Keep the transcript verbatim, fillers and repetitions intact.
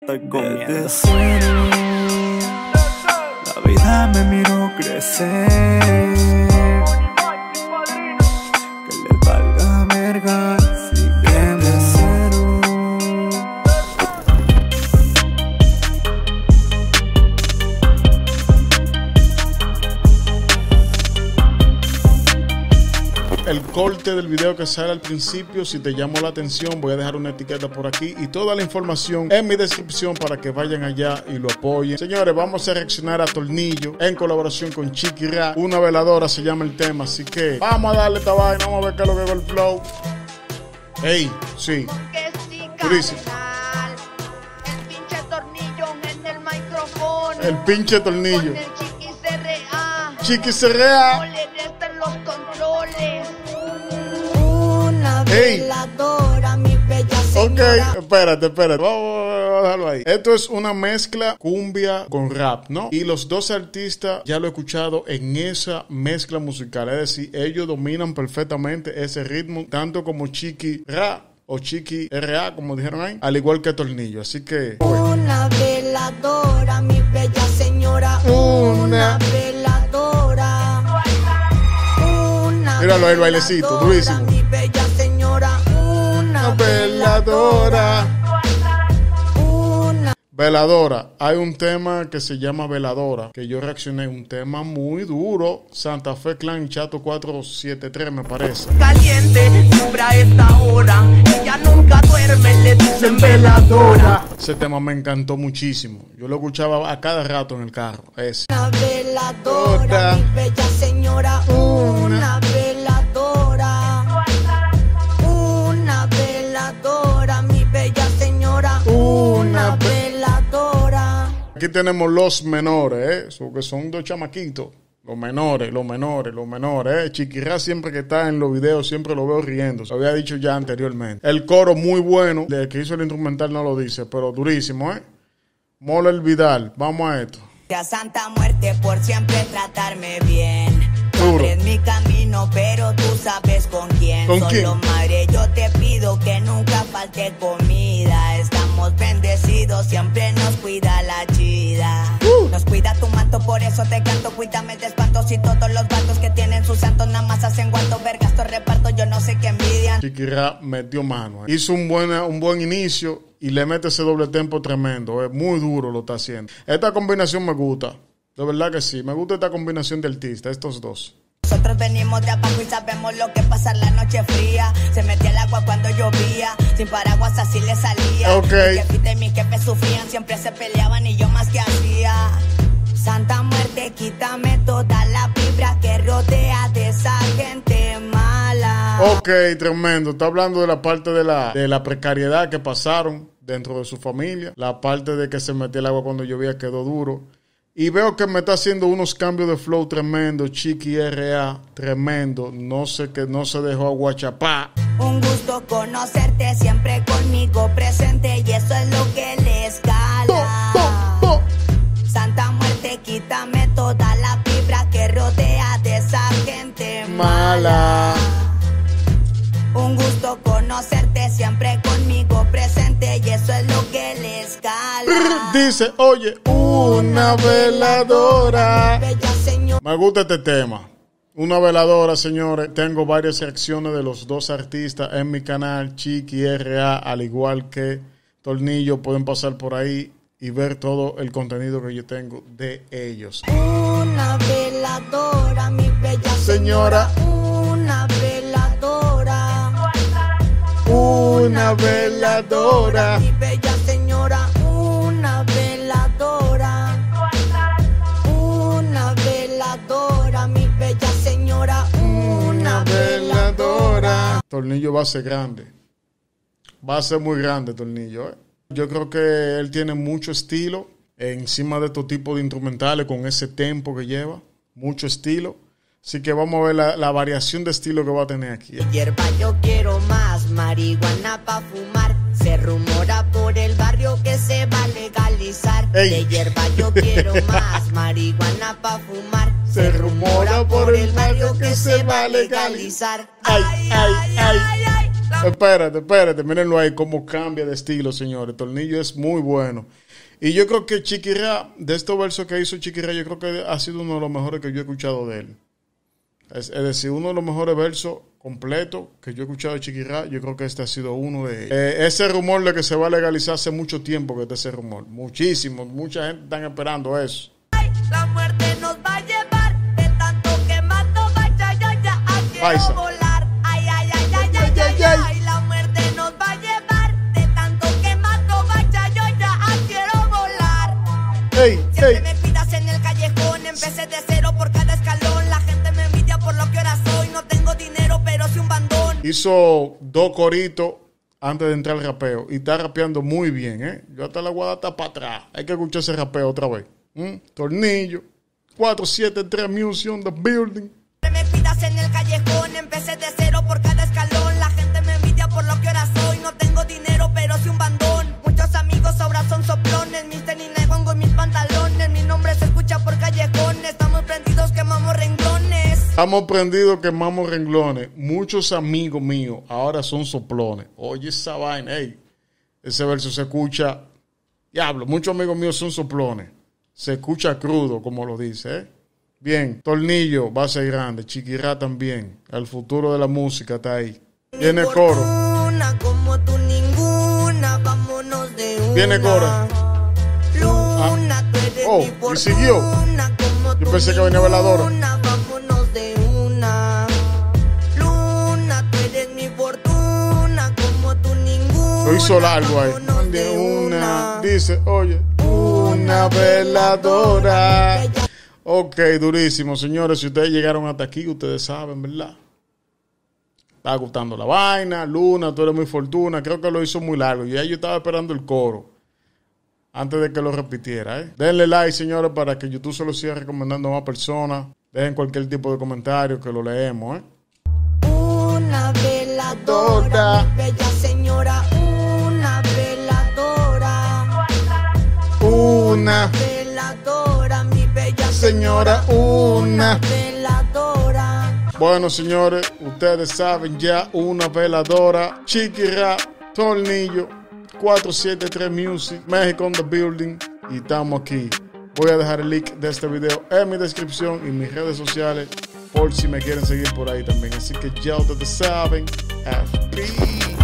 Estoy comiendo. Cero, la vida me miró crecer. Que le valga verga si bien de cero. El corte del video que sale al principio, si te llamó la atención, voy a dejar una etiqueta por aquí y toda la información en mi descripción para que vayan allá y lo apoyen. Señores, vamos a reaccionar a Tornillo en colaboración con Chiqui Ra. Una veladora se llama el tema, así que vamos a darle esta vaina, vamos a ver qué es lo que va el flow. Ey, sí, durísimo. El pinche tornillo en el micrófono. El pinche tornillo. Con el Chiqui C R A. Chiqui C R A. No le restan los controles. Una veladora, mi bella señora. Ok, espérate, espérate. Vamos a dejarlo ahí. Esto es una mezcla cumbia con rap, ¿no? Y los dos artistas ya lo he escuchado en esa mezcla musical. Es decir, ellos dominan perfectamente ese ritmo, tanto como Chiqui Ra o Chiqui R A, como dijeron ahí, al igual que Tornillo. Así que... Una veladora, mi bella señora. Una veladora. Una Míralo ahí, el bailecito, durísimo. Mi bella señora. Una veladora. Una Veladora. Hay un tema que se llama Veladora, que yo reaccioné, un tema muy duro. Santa Fe Clan, Chato cuatro siete tres me parece. Caliente, siempre a esta hora. Ella nunca duerme, le dicen veladora. Ese tema me encantó muchísimo. Yo lo escuchaba a cada rato en el carro. Ese. veladora, mi bella señora. Una veladora. Una veladora, mi bella señora. Una veladora. Aquí tenemos los menores, ¿eh? So, que son dos chamaquitos. Los menores, los menores, los menores, ¿eh? Chiqui Ra siempre que está en los videos, siempre lo veo riendo. Lo había dicho ya anteriormente. El coro muy bueno. El que hizo el instrumental no lo dice, pero durísimo, ¿eh? Mola el Vidal. Vamos a esto. A Santa Muerte por siempre tratarme bien. Duro. Es mi camino, pero tú sabes con quién. ¿Con Solo quién? madre, yo te pido que nunca falte comida. Estamos bendecidos, siempre nos cuida la chida. Uh. Nos cuida tu manto, por eso te canto. Cuídame de espantos y todos los vatos que tienen sus santos nada más hacen guanto, vergas, todo reparto. Yo no sé qué envidian. Chiqui Ra metió mano. Hizo un buen, un buen inicio y le mete ese doble tempo tremendo. Es muy duro lo está haciendo. Esta combinación me gusta. De verdad que sí. Me gusta esta combinación de artistas, estos dos. Nosotros venimos de abajo y sabemos lo que pasa en la noche fría. Se metía el agua cuando llovía, sin paraguas así le salía. Ok. Mi jefita y mi jefe sufrían, siempre se peleaban y yo más que hacía. Santa Muerte, quítame toda la vibra que rodea de esa gente mala. Ok, tremendo. Está hablando de la parte de la, de la precariedad que pasaron dentro de su familia. La parte de que se metía el agua cuando llovía quedó duro. Y veo que me está haciendo unos cambios de flow tremendo. Chiqui R A, tremendo. No sé que no se dejó aguachapá. Un gusto conocerte, siempre conmigo presente, y eso es lo que le escala. Santa Muerte, quítame toda la vibra que rodea de esa gente mala. Un gusto conocerte, siempre conmigo presente, y eso es lo que le escala. Dice, oye, una veladora. Bella señora. Me gusta este tema. Una veladora, señores. Tengo varias reacciones de los dos artistas en mi canal, Chiqui R A, al igual que Tornillo. Pueden pasar por ahí y ver todo el contenido que yo tengo de ellos. Una veladora, mi bella señora. Una veladora. Una veladora. Mi bella señora. Una veladora. Una veladora, mi bella señora. Una veladora. Tornillo va a ser grande. Va a ser muy grande, Tornillo, ¿eh? Yo creo que él tiene mucho estilo encima de estos tipos de instrumentales con ese tempo que lleva. Mucho estilo. Así que vamos a ver la, la variación de estilo que va a tener aquí. Hierba yo quiero más, marihuana pa' fumar. Se rumora por el barrio que se va a legalizar. Ey. De hierba yo quiero más, marihuana pa' fumar. Se rumora por el barrio que se va a legalizar. Ay, ay, ay. Espérate, espérate, mírenlo ahí, cómo cambia de estilo, señores. Tornillo es muy bueno. Y yo creo que Chiquirá, de estos versos que hizo Chiquirá, yo creo que ha sido uno de los mejores que yo he escuchado de él. Es, es decir, uno de los mejores versos completos que yo he escuchado de Chiquirá, yo creo que este ha sido uno de ellos. Eh, ese rumor de que se va a legalizar hace mucho tiempo que está ese rumor. Muchísimo, mucha gente está esperando eso. La muerte nos va a llevar de tanto que mato bacha, ya, ya, ah, quiero Paisa. volar. Ay, ay, ay, ay, ay, ay, ay, ay, la muerte nos va a llevar de tanto que mato bacha, yo ya, ah, quiero volar. ¡Ey, Siempre ey! me pidas en el callejón, empecé de cero por cada escalón. La gente me envidia por lo que ahora soy, no tengo dinero, pero sí un bandón. Hizo dos coritos antes de entrar al rapeo y está rapeando muy bien, ¿eh? Yo hasta la guada está para atrás. Hay que escuchar ese rapeo otra vez. ¿Mm? Tornillo, cuatro siete tres Music on the building. Me pidas en el callejón, empecé de cero por cada escalón. La gente me envidia por lo que ahora soy, no tengo dinero, pero sí un bandón. Muchos amigos sobras son soplones, mis tenis pongo y mis pantalones. Mi nombre se escucha por callejones, estamos prendidos, quemamos renglones. Estamos prendidos, quemamos renglones. Muchos amigos míos ahora son soplones. Oye esa vaina, ey. Ese verso se escucha, diablo, muchos amigos míos son soplones. Se escucha crudo, como lo dice, ¿eh? Bien, Tornillo va a ser grande, Chiquirá también. El futuro de la música está ahí. Viene el coro. Una como tú ninguna, vámonos de una. Viene coro. Luna, tú eres Oh, mi y fortuna, siguió. como Yo tú pensé que venía Veladora. ninguna, vámonos de una. Luna, tú eres mi fortuna, como tú ninguna. Lo hizo largo ahí. vámonos De de una, dice, oye, una veladora. Ok, durísimo, señores. Si ustedes llegaron hasta aquí, ustedes saben, ¿verdad? Está gustando la vaina. Luna, tú eres muy fortuna. Creo que lo hizo muy largo. Y ya yo estaba esperando el coro antes de que lo repitiera, ¿eh? Denle like, señores, para que YouTube se lo siga recomendando a más personas. Dejen cualquier tipo de comentario que lo leemos, ¿eh? Una veladora, mi bella señora, una veladora. Una Veladora, mi bella señora, una. veladora. Bueno, señores, ustedes saben ya, una veladora, Chiquirá, Tornillo, cuatro siete tres Music, México on the building, y estamos aquí. Voy a dejar el link de este video en mi descripción y en mis redes sociales por si me quieren seguir por ahí también. Así que ya ustedes saben, F P.